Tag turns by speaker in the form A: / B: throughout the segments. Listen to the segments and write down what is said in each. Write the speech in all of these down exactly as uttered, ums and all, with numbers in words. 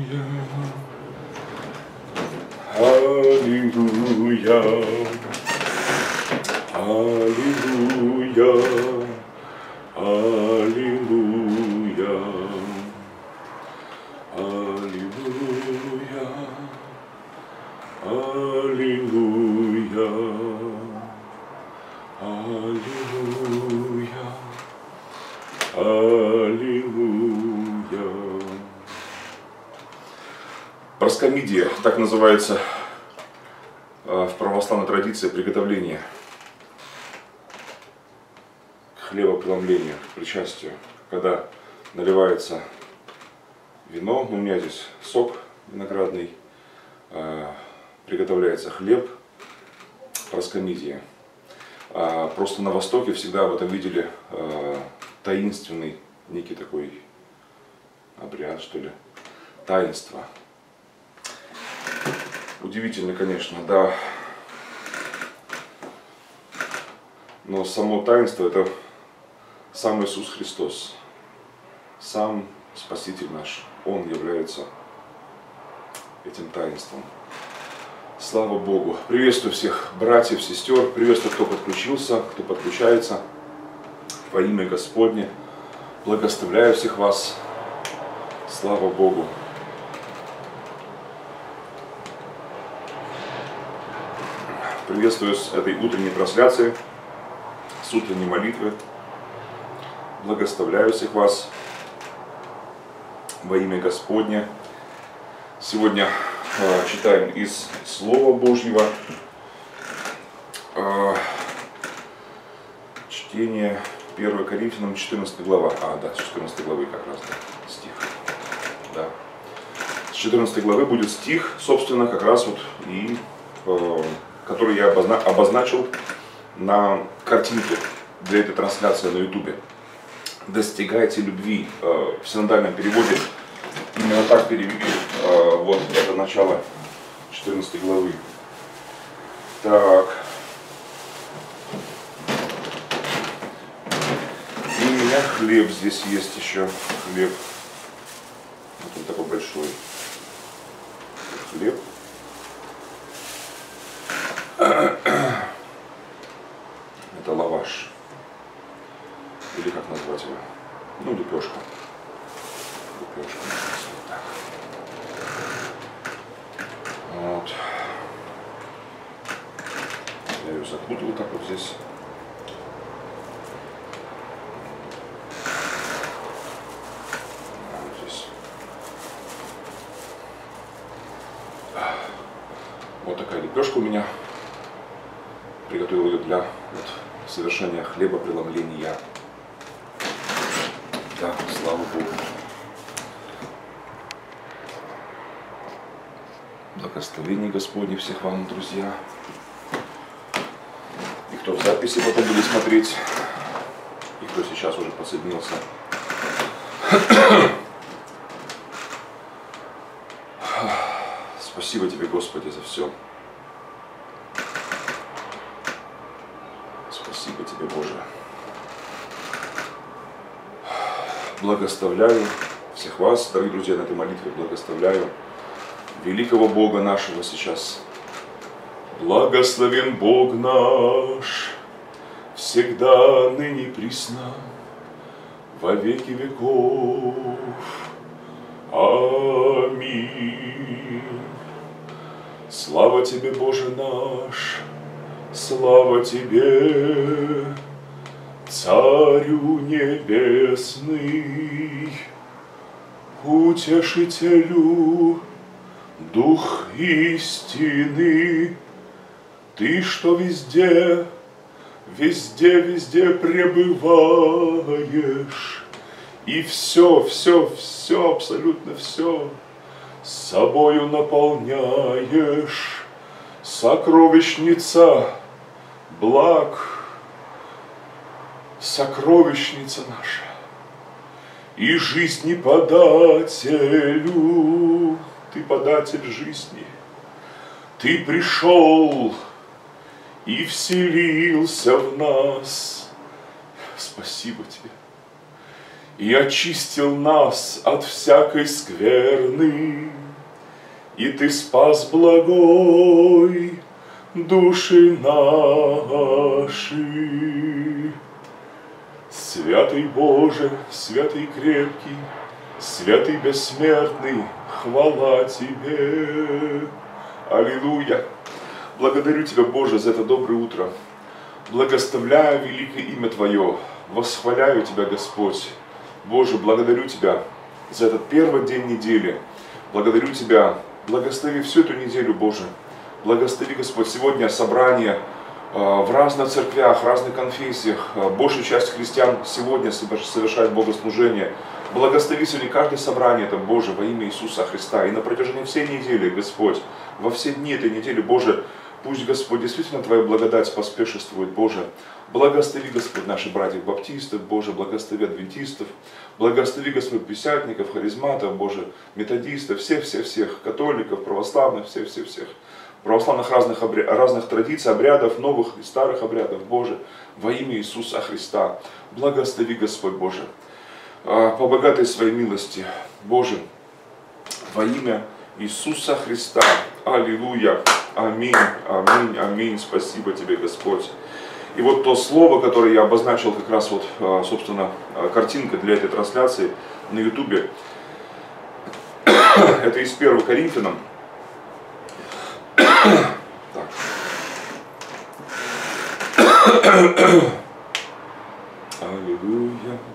A: Аллилуйя, аллилуйя, аллилуйя, аллилуйя, аллилуйя, аллилуйя, аллилуйя. Проскомидия, так называется в православной традиции приготовление хлебопреломления, к причастию, когда наливается вино, ну, у меня здесь сок виноградный, приготовляется хлеб, проскомидия. Просто на Востоке всегда в этом видели таинственный некий такой обряд, что ли, таинство. Удивительно, конечно, да. Но само таинство — это сам Иисус Христос, сам Спаситель наш. Он является этим таинством. Слава Богу. Приветствую всех братьев, сестер. Приветствую, кто подключился, кто подключается. Во имя Господне. Благословляю всех вас. Слава Богу. Приветствую с этой утренней трансляции, с утренней молитвы. Благословляю всех вас во имя Господне. Сегодня э, читаем из Слова Божьего. Э, чтение первое Коринфянам, четырнадцатая глава. А, да, с четырнадцатой главы как раз, да, стих. Да. С четырнадцатой главы будет стих, собственно, как раз вот и... Э, который я обозна обозначил на картинке для этой трансляции на ютубе. Достигайте любви. В синодальном переводе именно так перевели вот это начало четырнадцатой главы. Так. И у меня хлеб здесь есть еще. Хлеб. Вот он такой большой. Хлеб. Это лаваш. Или как назвать его? Ну, лепешка. Лепешка. Вот так. Вот. Я ее запутал вот так вот здесь. Вот здесь. Вот такая лепешка у меня. Приготовил ее для вот, совершения хлебопреломления. Да, слава Богу. Благословение Господне всех вам, друзья. И кто в записи потом будет смотреть, и кто сейчас уже подсоединился. Спасибо тебе, Господи, за все. Спасибо тебе, Боже. Благословляю всех вас, дорогие друзья, на этой молитве благословляю великого Бога нашего сейчас. Благословен Бог наш, всегда, ныне и присно, во веки веков. Аминь. Слава тебе, Боже наш, слава тебе, Царю Небесный, Утешителю, Дух истины, Ты, что везде, везде, везде пребываешь, и все, все, все, абсолютно все собою наполняешь, сокровищница благ, сокровищница наша, и жизни подателю, Ты податель жизни, Ты пришел и вселился в нас. Спасибо Тебе. и очистил нас от всякой скверны, и Ты спас благой души наши. Святый Боже, святый крепкий, святый бессмертный, хвала Тебе. Аллилуйя. Благодарю Тебя, Боже, за это доброе утро. Благословляю великое имя Твое. Восхваляю Тебя, Господь. Боже, благодарю Тебя за этот первый день недели. Благодарю Тебя. Благослови всю эту неделю, Боже. Благослови, Господь, сегодня собрание в разных церквях, в разных конфессиях. Большая часть христиан сегодня совершает богослужение. Благослови сегодня каждое собрание, это, Боже, во имя Иисуса Христа. И на протяжении всей недели, Господь, во все дни этой недели, Боже, пусть, Господь, действительно Твоя благодать поспешествует, Боже. Благослови, Господь, наших братьев-баптистов, Боже, благослови адвентистов, благослови, Господь, пятидесятников, харизматов, Боже, методистов, всех-всех-всех, католиков, православных, всех-всех-всех, православных разных, обря... разных традиций, обрядов, новых и старых обрядов, Боже, во имя Иисуса Христа. Благослови, Господь, Боже, по богатой Своей милости, Боже, во имя Иисуса Христа. Аллилуйя. Аминь, аминь, аминь. Спасибо Тебе, Господь. И вот то слово, которое я обозначил, как раз вот, собственно, картинка для этой трансляции на Ютубе, это из первого Коринфянам. Так. Аллилуйя.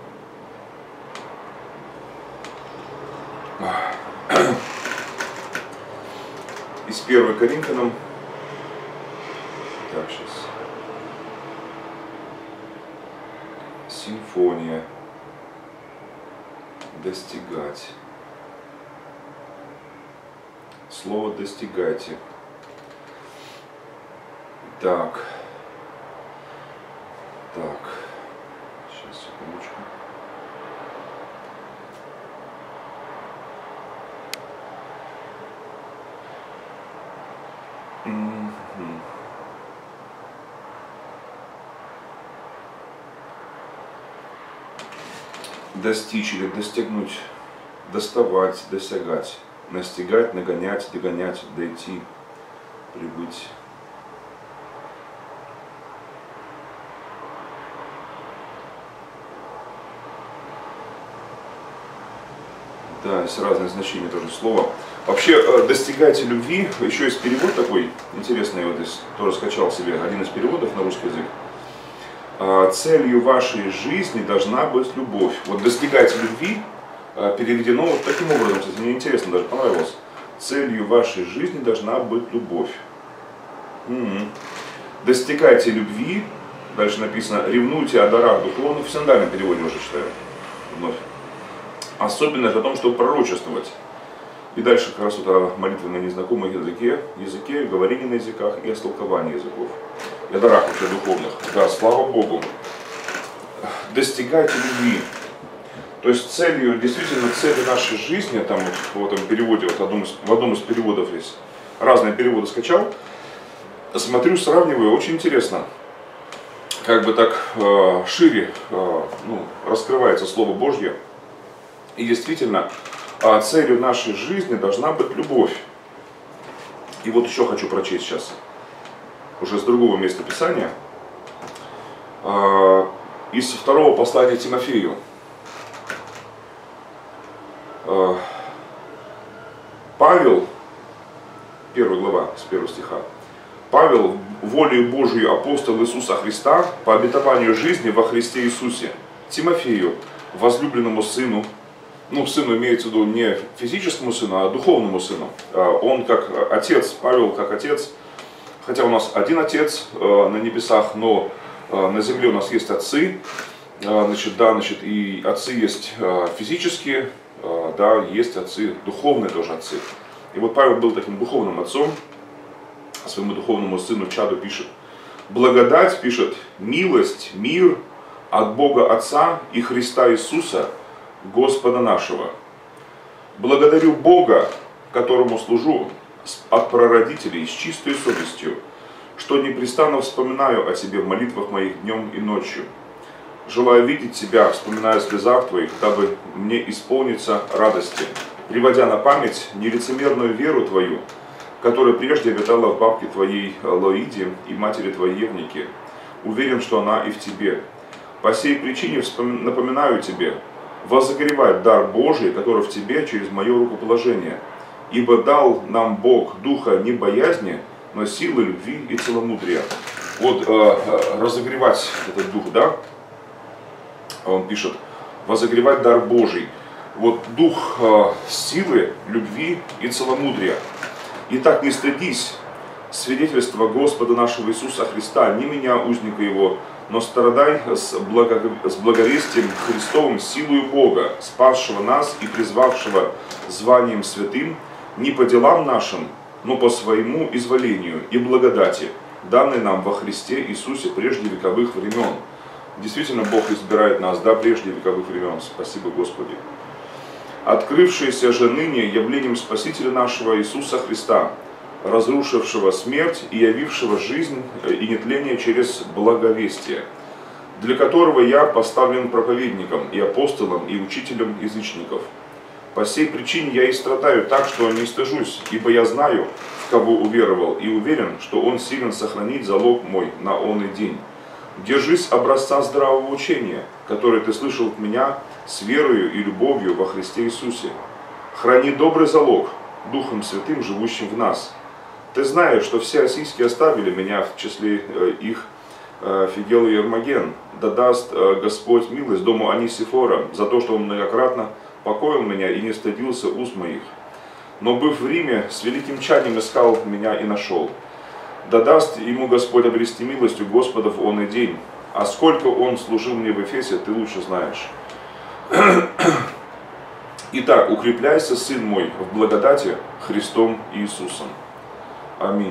A: Из первого Коринфянам. Так, сейчас. Симфония. Достигать. Слово достигайте. Так. Так. Сейчас, секундочку. Mm-hmm. Достичь или достигнуть, доставать, досягать, настигать, нагонять, догонять, дойти, прибыть. Да, есть разные значения тоже слова. Вообще, достигайте любви, еще есть перевод такой интересный, вот здесь тоже скачал себе один из переводов на русский язык. Целью вашей жизни должна быть любовь. Вот достигайте любви переведено вот таким образом, кстати, мне интересно, даже понравилось. Целью вашей жизни должна быть любовь. Угу. Достигайте любви, дальше написано, ревнуйте о дарах духовных, в синодальном переводе уже читаю вновь. Особенно же о том, чтобы пророчествовать. И дальше как раз вот о молитве на незнакомом языке, языке, говорении на языках и о столковании языков. И о дарах вообще духовных. Да, слава Богу. Достигайте любви. То есть целью, действительно целью нашей жизни, там вот в этом переводе, вот в одном из, в одном из переводов есть, разные переводы скачал, смотрю, сравниваю, очень интересно. Как бы так э, шире э, ну, раскрывается Слово Божье. И действительно, целью нашей жизни должна быть любовь. И вот еще хочу прочесть сейчас, уже с другого места Писания, из второго послания Тимофею. Павел, первая глава, с первого стиха. Павел, волею Божию апостол Иисуса Христа, по обетованию жизни во Христе Иисусе, Тимофею, возлюбленному сыну, ну, сыну имеется в виду не физическому сыну, а духовному сыну. Он как отец, Павел как отец, хотя у нас один отец на небесах, но на земле у нас есть отцы, значит, да, значит, и отцы есть физические, да, есть отцы, духовные тоже отцы. И вот Павел был таким духовным отцом, своему духовному сыну Чаду пишет: благодать, пишет, милость, мир от Бога Отца и Христа Иисуса, Господа нашего. Благодарю Бога, которому служу от прародителей с чистой совестью, что непрестанно вспоминаю о Тебе в молитвах моих днем и ночью. желаю видеть Тебя, вспоминая о слезах Твоих, дабы мне исполниться радости, приводя на память нелицемерную веру Твою, которая прежде обитала в бабке Твоей Лоиде и матери Твоей Евнике. Уверен, что она и в Тебе. По сей причине напоминаю Тебе, возогревать дар Божий, который в Тебе через мое рукоположение. Ибо дал нам Бог духа не боязни, но силы, любви и целомудрия. Вот э, разогревать этот дух, да? Он пишет, возогревать дар Божий. Вот дух э, силы, любви и целомудрия. Итак, не стыдись свидетельства Господа нашего Иисуса Христа, не меня, узника Его, но страдай с, благо... с благовестием Христовым силою Бога, спасшего нас и призвавшего званием святым, не по делам нашим, но по своему изволению и благодати, данной нам во Христе Иисусе прежде вековых времен. Действительно, Бог избирает нас, да, прежде вековых времен. Спасибо, Господи. Открывшееся же ныне явлением Спасителя нашего Иисуса Христа, разрушившего смерть и явившего жизнь и нетление через благовестие, для которого я поставлен проповедником и апостолом и учителем язычников. По сей причине я и страдаю так, что не стыжусь, ибо я знаю, в кого уверовал, и уверен, что он силен сохранить залог мой на онный день. Держись образца здравого учения, который ты слышал от меня, с верою и любовью во Христе Иисусе. Храни добрый залог, Духом Святым, живущим в нас. Ты знаешь, что все осийские оставили меня, в числе их Фигел и Ермоген. Да даст Господь милость дому Анисифора за то, что он многократно покоил меня и не стыдился уст моих. Но, быв в Риме, с великим тщанием искал меня и нашел. Да даст ему Господь обрести милостью Господов он и день. А сколько он служил мне в Эфесе, ты лучше знаешь. Итак, укрепляйся, сын мой, в благодати Христом Иисусом. Аминь.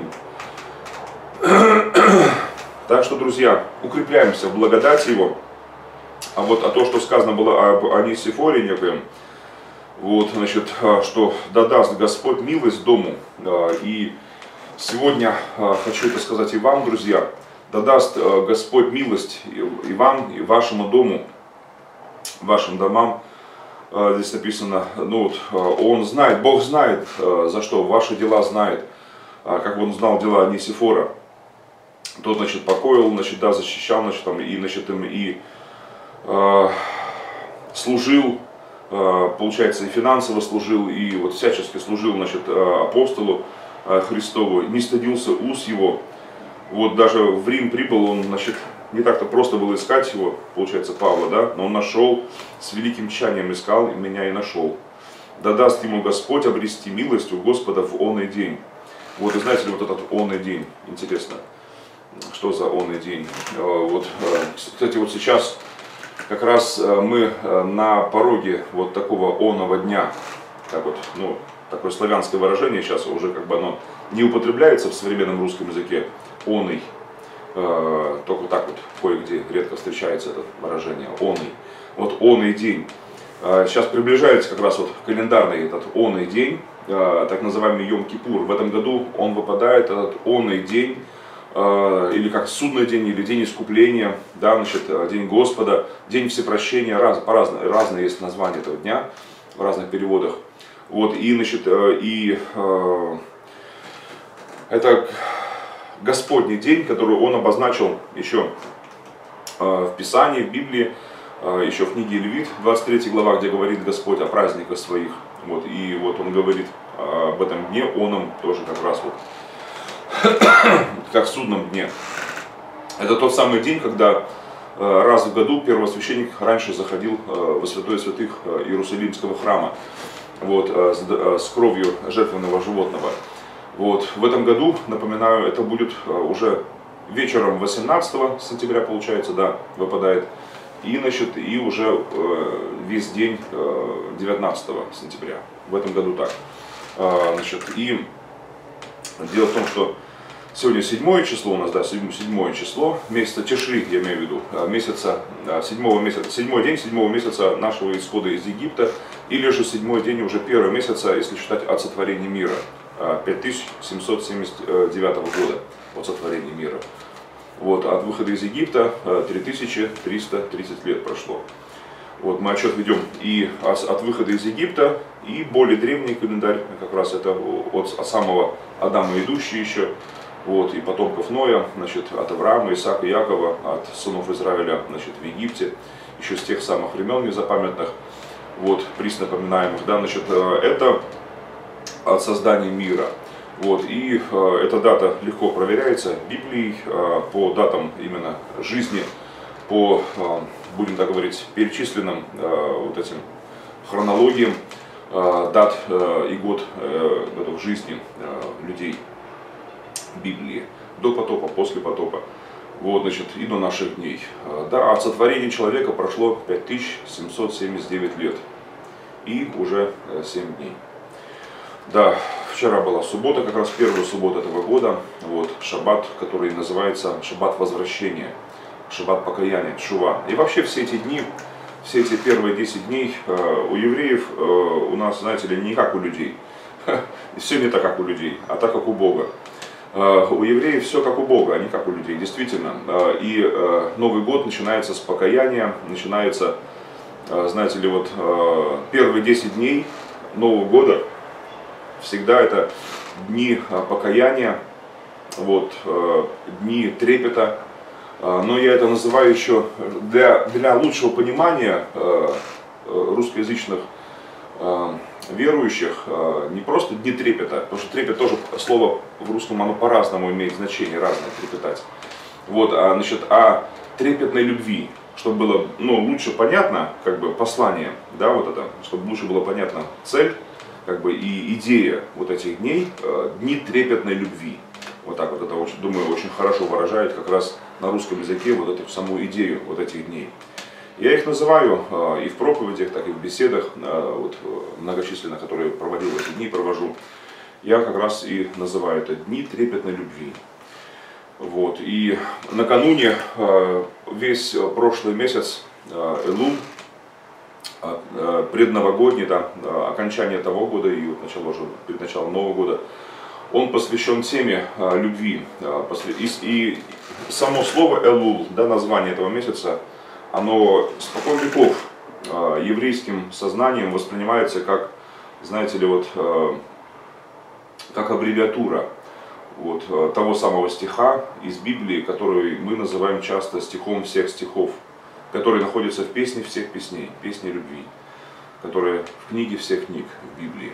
A: Так что, друзья, укрепляемся в благодати Его. А вот а то, что сказано было об Анисифоре некоем, вот, значит, что да даст Господь милость дому. И сегодня хочу это сказать и вам, друзья, да даст Господь милость и вам, и вашему дому, вашим домам. Здесь написано, ну вот, Он знает, Бог знает, за что, ваши дела знает, как Он знал дела Анисифора. Тот, значит, покоил, значит, да, защищал, значит, там, и, значит, им и э, служил, э, получается, и финансово служил, и вот всячески служил, значит, апостолу э, Христову, не стыдился уст его. Вот даже в Рим прибыл, он, значит, не так-то просто было искать его, получается, Павла, да, но он нашел, с великим тщанием искал, и меня и нашел. Да даст ему Господь обрести милость у Господа в онный день. Вот, и знаете ли, вот этот онный день, интересно. Что за онный день? Вот, кстати, вот сейчас как раз мы на пороге вот такого онного дня. Так вот, ну, такое славянское выражение сейчас уже как бы оно не употребляется в современном русском языке. Онный. Только так вот кое-где редко встречается это выражение. Онный. Вот онный день. Сейчас приближается как раз вот календарный этот онный день, так называемый Йом-Кипур. В этом году он выпадает, этот онный день, или как судный день, или день искупления, да, значит, день Господа, день всепрощения, раз, по разные, разные есть названия этого дня в разных переводах. Вот, и, значит, и э, это Господний день, который он обозначил еще э, в Писании, в Библии, э, еще в книге Левит, двадцать третья глава, где говорит Господь о праздниках своих. Вот, и вот он говорит э, об этом дне, он им тоже как раз вот как в судном дне. Это тот самый день, когда э, раз в году первосвященник раньше заходил э, во святое святых э, Иерусалимского храма, вот, э, с, э, с кровью жертвенного животного. Вот, в этом году, напоминаю, это будет э, уже вечером восемнадцатого сентября, получается, да, выпадает, и, значит, и уже э, весь день э, девятнадцатого сентября. В этом году так. Э, значит, и дело в том, что сегодня седьмое число у нас, да, седьмое число месяца Тишри, я имею в виду, месяца, седьмого месяца, седьмой день седьмого месяца нашего исхода из Египта, или же седьмой день уже первого месяца, если считать от сотворения мира, пять тысяч семьсот семьдесят девятого года от сотворения мира. Вот, от выхода из Египта три тысячи триста тридцать лет прошло. Вот, мы отчет ведем и от, от выхода из Египта, и более древний календарь, как раз это от, от самого Адама идущий еще, вот, и потомков Ноя, значит, от Авраама, Исаака, Якова, от сынов Израиля, значит, в Египте, еще с тех самых времен незапамятных, вот, присно напоминаемых, да, значит, это от создания мира. Вот, и э, эта дата легко проверяется Библией э, по датам именно жизни, по, э, будем так говорить, перечисленным э, вот этим хронологиям э, дат э, и год э, жизни э, людей Библии, до потопа, после потопа, вот, значит, и до наших дней. Э, да, от сотворения человека прошло пять тысяч семьсот семьдесят девять лет и уже э, семь дней. Да, вчера была суббота, как раз первая суббота этого года, вот, шаббат, который называется шаббат возвращения, шаббат покаяния, тшува. И вообще все эти дни, все эти первые десять дней э, у евреев, э, у нас, знаете ли, не как у людей, все не так, как у людей, а так, как у Бога. Э, у евреев все как у Бога, а не как у людей, действительно. Э, и э, Новый год начинается с покаяния, начинается, э, знаете ли, вот э, первые десять дней Нового года, всегда это дни покаяния, вот, дни трепета, но я это называю еще для, для лучшего понимания русскоязычных верующих, не просто дни трепета, потому что трепет тоже слово в русском, оно по-разному имеет значение, разное трепетать, вот, а, значит, а трепетной любви, чтобы было, ну, лучше понятно, как бы, послание, да, вот это, чтобы лучше было понятно цель, как бы, и идея вот этих дней, э, дни трепетной любви. Вот так вот это, очень, думаю, очень хорошо выражает как раз на русском языке вот эту саму идею вот этих дней. Я их называю э, и в проповедях, так и в беседах, э, вот, многочисленных, которые проводил в эти дни, провожу. Я как раз и называю это дни трепетной любви. Вот. И накануне, э, весь прошлый месяц, э, Элул, предновогодний, да, окончание того года и начало уже, перед началом Нового года, он посвящен теме любви. И, и само слово Элул, да, название этого месяца, оно спокон веков еврейским сознанием воспринимается как, знаете ли, вот, как аббревиатура вот, того самого стиха из Библии, который мы называем часто стихом всех стихов, который находится в песне всех песней, песне любви, которая в книге всех книг в Библии.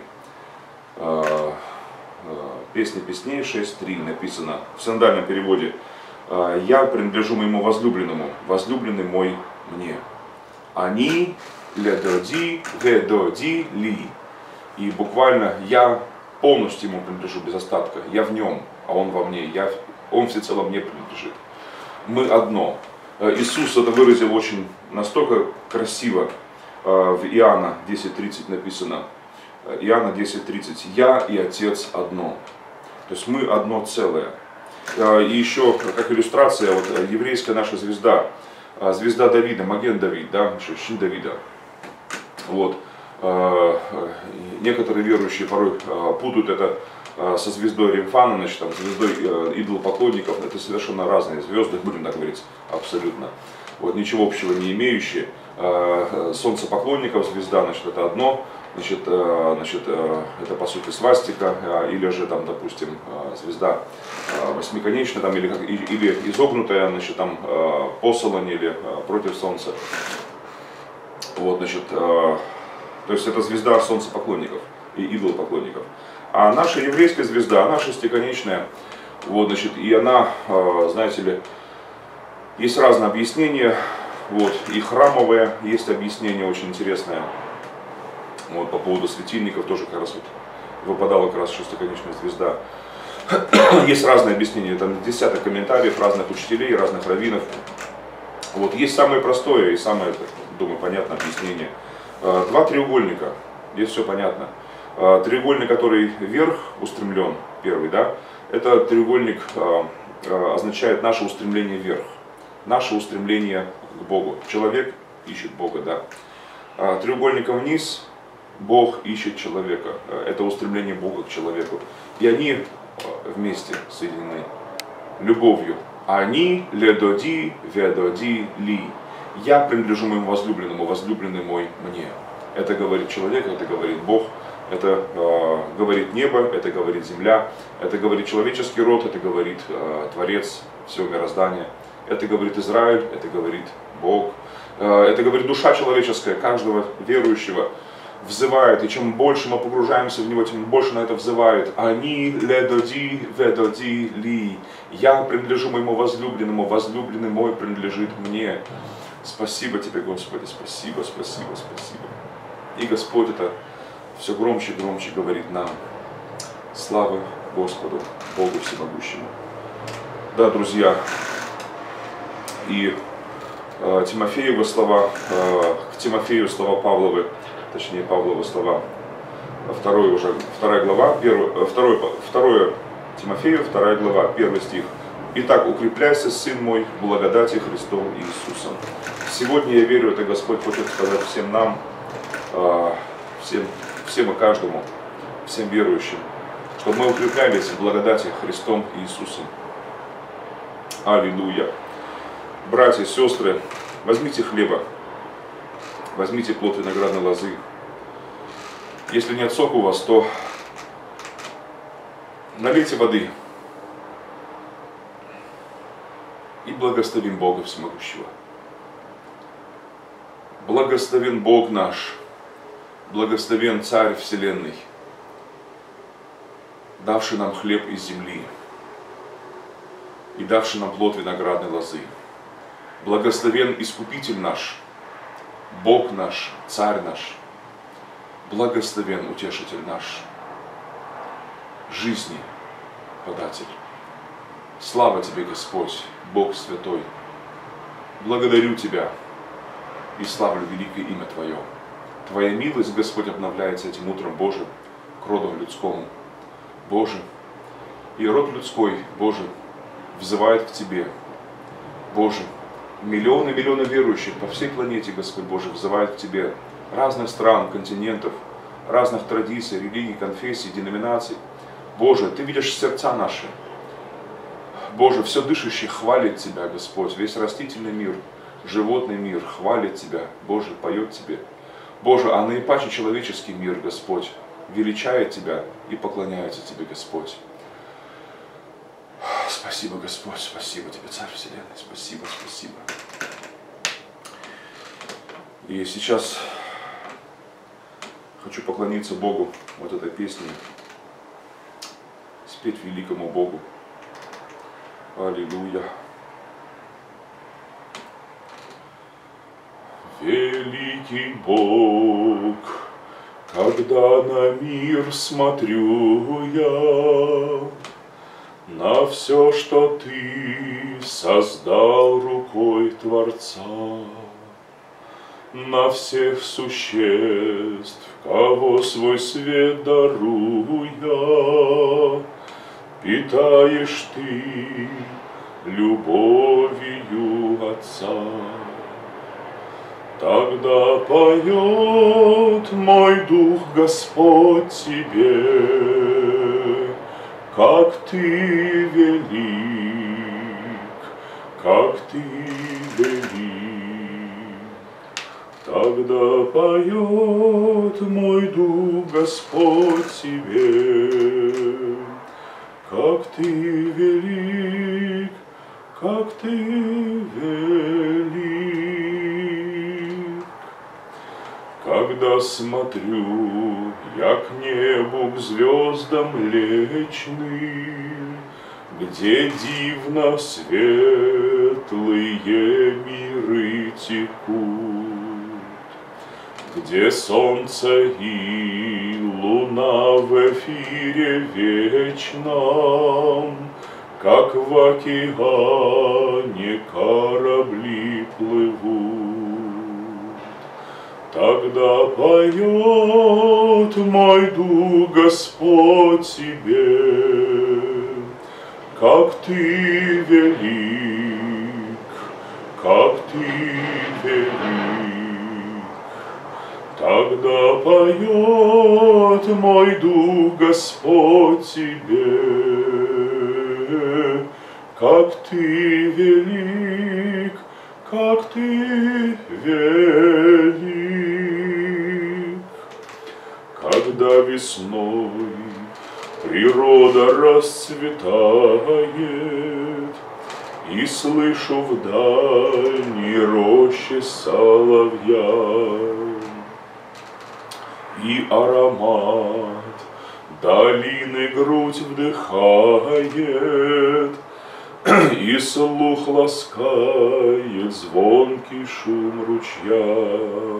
A: Песня песней шесть три написано в синодальном переводе: «Я принадлежу моему возлюбленному, возлюбленный мой мне. Они ледоди, ведоди ли». И буквально я полностью ему принадлежу без остатка, я в нем, а он во мне, я, он всецело мне принадлежит. Мы одно. Иисус это выразил очень настолько красиво. В Иоанна десять тридцать написано, Иоанна десять тридцать, «Я и Отец одно». То есть мы одно целое. И еще, как иллюстрация, вот еврейская наша звезда, звезда Давида, Маген Давид, да, Шин Давида. Вот. Некоторые верующие порой путают это со звездой Римфана, значит, там, звездой идолопоклонников. Это совершенно разные звезды, будем так говорить, абсолютно. Вот, ничего общего не имеющие. Солнцепоклонников звезда, значит, это одно, значит, значит, это по сути свастика, или же там, допустим, звезда восьмиконечная, там, или, или изогнутая, значит, там, посолонь или против солнца. Вот, значит, то есть это звезда солнцепоклонников и идолопоклонников. А наша еврейская звезда, она шестиконечная, вот, значит, и она, знаете ли, есть разные объяснения, вот, и храмовое есть объяснение очень интересное, вот, по поводу светильников тоже как раз вот выпадала как раз шестиконечная звезда. Есть разные объяснения, там десяток комментариев разных учителей, разных раввинов. Вот, есть самое простое и самое, думаю, понятное объяснение. Два треугольника, здесь все понятно. Треугольник, который вверх устремлен, первый, да, это треугольник означает наше устремление вверх, наше устремление к Богу. Человек ищет Бога, да. Треугольником вниз Бог ищет человека. Это устремление Бога к человеку. И они вместе соединены любовью Ани ледоди ведоди ли. Я принадлежу моему возлюбленному, возлюбленный мой мне. Это говорит человек, это говорит Бог, это э, говорит небо, это говорит земля, это говорит человеческий род, это говорит э, Творец всего мироздания, это говорит Израиль, это говорит Бог, э, это говорит душа человеческая, каждого верующего взывает, и чем больше мы погружаемся в него, тем больше на это взывает. Ани ледоди ведоди ли. Я принадлежу моему возлюбленному, возлюбленный мой принадлежит мне. Спасибо тебе, Господи, спасибо, спасибо, спасибо. И Господь это все громче и громче говорит нам. Слава Господу, Богу Всемогущему. Да, друзья, и э, Тимофеевы слова, э, к Тимофею слова Павловы, точнее Павловы слова, второй уже, вторая глава, первый, второй, второе Тимофею, вторая глава, первый стих. Итак, укрепляйся, сын мой, в благодати Христом Иисусом. Сегодня я верю, это Господь хочет сказать всем нам, всем, всем и каждому, всем верующим, чтобы мы укреплялись в благодати Христом Иисусом. Аллилуйя. Братья и сестры, возьмите хлеба, возьмите плод виноградной лозы. Если нет сока у вас, то налейте воды и благословим Бога Всемогущего. Благословен Бог наш, благословен Царь Вселенной, давший нам хлеб из земли и давший нам плод виноградной лозы. Благословен Искупитель наш, Бог наш, Царь наш, благословен Утешитель наш, жизни податель. Слава Тебе, Господь, Бог Святой. Благодарю Тебя и славлю великое имя Твое. Твоя милость, Господь, обновляется этим утром, Боже, к роду людскому. Боже, и род людской, Боже, взывает к Тебе. Боже, миллионы и миллионы верующих по всей планете, Господь Боже, взывают к Тебе. Разных стран, континентов, разных традиций, религий, конфессий, деноминаций. Боже, Ты видишь сердца наши. Боже, все дышащее хвалит Тебя, Господь. Весь растительный мир, животный мир хвалит Тебя. Боже, поет Тебе. Боже, а наипаче человеческий мир, Господь, величает Тебя и поклоняется Тебе, Господь. Спасибо, Господь, спасибо Тебе, Царь Вселенной, спасибо, спасибо. И сейчас хочу поклониться Богу вот этой песней, спеть великому Богу. Аллилуйя. Великий Бог, когда на мир смотрю я, на все, что Ты создал рукой Творца, на всех существ, кого свой свет даруя, питаешь Ты любовью Отца. Тогда поет мой дух, Господь, Тебе, как Ты велик, как Ты велик. Тогда поет мой дух, Господь, Тебе, как Ты велик, как Ты велик. Когда смотрю я к небу, к звездам лечным, где дивно светлые миры текут, где солнце и луна в эфире вечном, как в океане корабли плывут. Тогда поет мой дух, Господь, Тебе, как Ты велик, как Ты велик. Тогда поет мой дух, Господь, Тебе, как Ты велик, как Ты велик. Когда весной природа расцветает, и слышу в дальней роще соловья, и аромат долины грудь вдыхает, и слух ласкает звонкий шум ручья.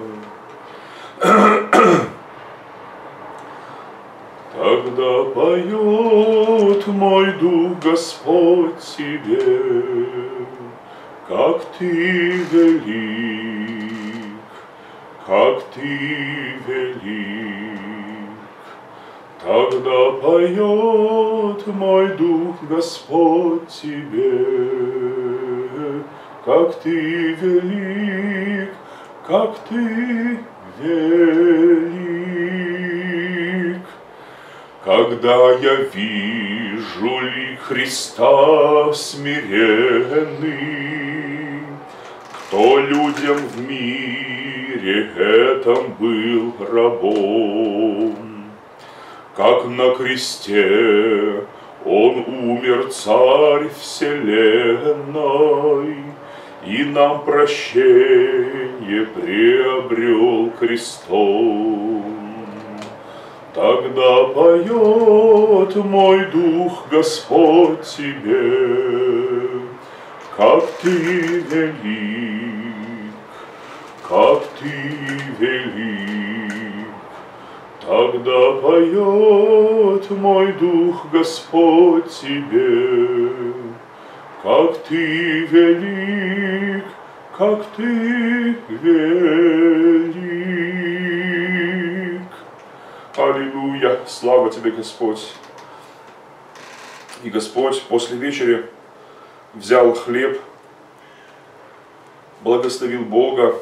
A: Тогда поет мой дух, Господь, Тебе, как Ты велик, как Ты велик. Тогда поет мой дух, Господь, Тебе, как Ты велик, как Ты велик. Когда я вижу лик Христа смиренный, кто людям в мире этом был рабом, как на кресте Он умер, Царь вселенной, и нам прощение приобрел крестом. Тогда поет мой дух, Господь, Тебе, как Ты велик, как Ты велик. Тогда поет мой дух, Господь, Тебе, как Ты велик, как Ты велик. Аллилуйя! Слава Тебе, Господь! И Господь после вечери взял хлеб, благословил Бога,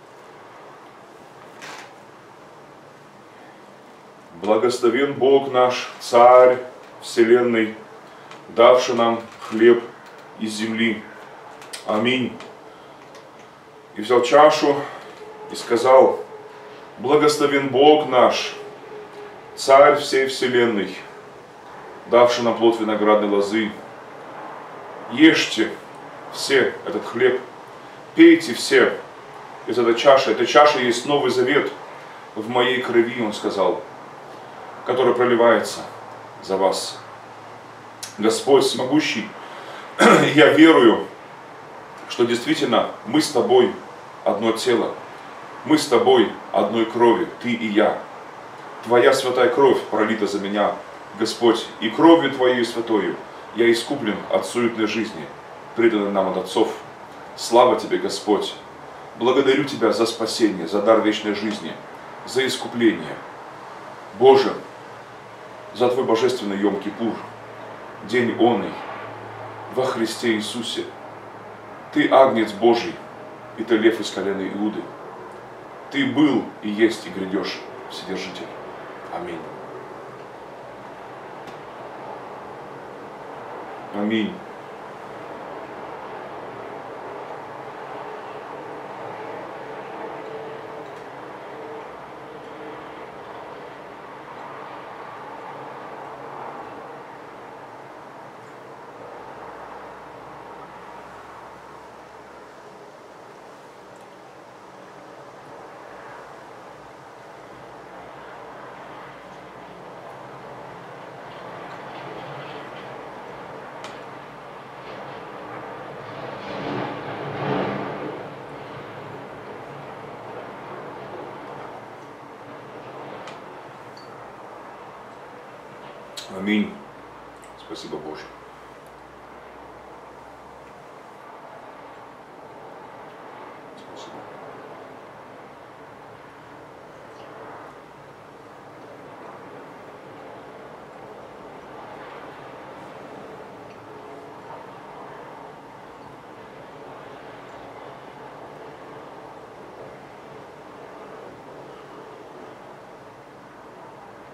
A: благословен Бог наш, Царь вселенной, давший нам хлеб из земли. Аминь. И взял чашу и сказал: благословен Бог наш, Царь всей вселенной, давший нам плод виноградной лозы. Ешьте все этот хлеб, пейте все из этой чаши. Эта чаша есть Новый Завет в моей крови, Он сказал, который проливается за вас. Господь всемогущий, я верую, что действительно мы с Тобой одно тело, мы с Тобой одной крови, Ты и я. Твоя святая кровь пролита за меня, Господь, и кровью Твоей святою я искуплен от суетной жизни, преданной нам от отцов. Слава Тебе, Господь! Благодарю Тебя за спасение, за дар вечной жизни, за искупление. Боже, за Твой божественный Йом-Кипур, день онный, во Христе Иисусе. Ты Агнец Божий, и Ты лев из колена Иуды. Ты был и есть и грядешь, Вседержитель. Аминь. Аминь. Аминь. Спасибо, Боже. Спасибо.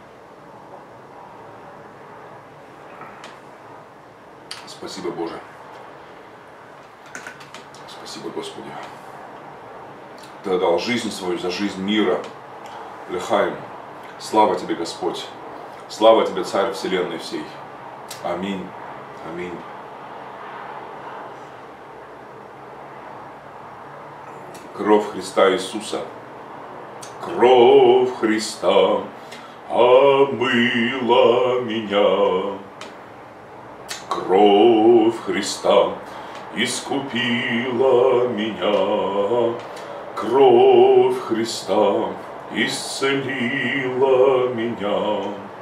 A: Спасибо, Боже. Спасибо, Господи. Ты отдал жизнь свою за жизнь мира. Лехаим. Слава Тебе, Господь. Слава Тебе, Царь Вселенной всей. Аминь. Аминь. Кровь Христа Иисуса. Кровь Христа омыла меня. Кровь Христа искупила меня. Кровь Христа исцелила меня.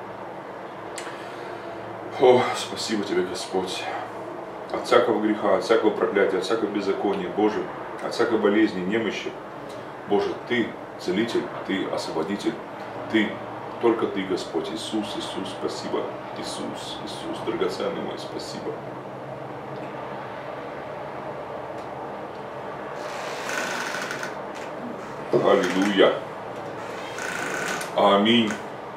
A: О, спасибо Тебе, Господь, от всякого греха, от всякого проклятия, от всякого беззакония, Боже, от всякой болезни, немощи. Боже, Ты целитель, Ты освободитель, Ты, только Ты, Господь, Иисус, Иисус, спасибо, Иисус, Иисус, драгоценный мой, спасибо. Аллилуйя. Аминь.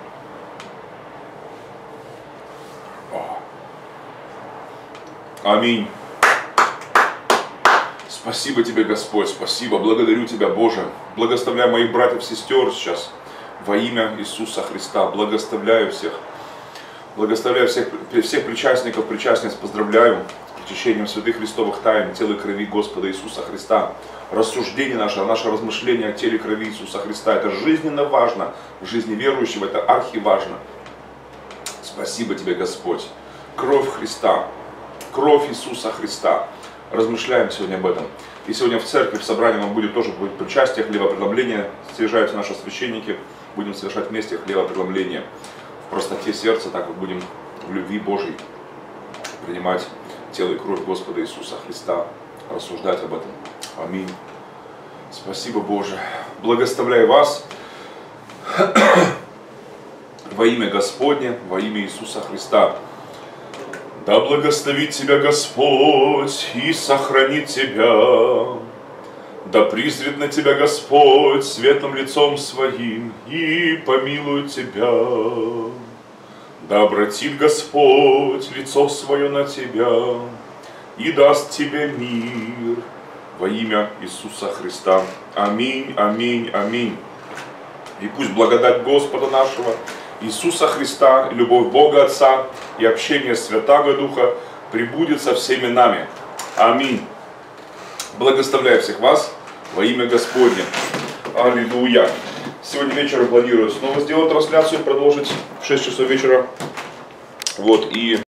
A: Аминь. Спасибо Тебе, Господь, спасибо. Благодарю Тебя, Боже. Благословляю моих братьев и сестер сейчас во имя Иисуса Христа. Благословляю всех. Благословляю всех, всех причастников, причастниц. Поздравляю с причащением святых Христовых тайн, тела и крови Господа Иисуса Христа. Рассуждение наше, наше размышление о теле и крови Иисуса Христа. Это жизненно важно в жизни верующего, это архиважно. Спасибо Тебе, Господь. Кровь Христа. Кровь Иисуса Христа. Размышляем сегодня об этом. И сегодня в церкви, в собрании нам будет тоже будет причастие, хлебопреломление. Снижаются наши священники. Будем совершать вместе хлебопреломление. В простоте сердца, так вот будем в любви Божьей принимать тело и кровь Господа Иисуса Христа. Рассуждать об этом. Аминь. Спасибо, Боже. Благословляю вас во имя Господне, во имя Иисуса Христа. Да благословит тебя Господь и сохранит тебя. Да призрит на тебя Господь светлым лицом своим и помилует тебя. Да обратит Господь лицо свое на тебя и даст тебе мир во имя Иисуса Христа. Аминь, аминь, аминь. И пусть благодать Господа нашего Иисуса Христа, любовь Бога Отца и общение Святаго Духа пребудет со всеми нами. Аминь. Благословляю всех вас во имя Господне. Аллилуйя. Сегодня вечером планирую снова сделать трансляцию, продолжить в шесть часов вечера. Вот, и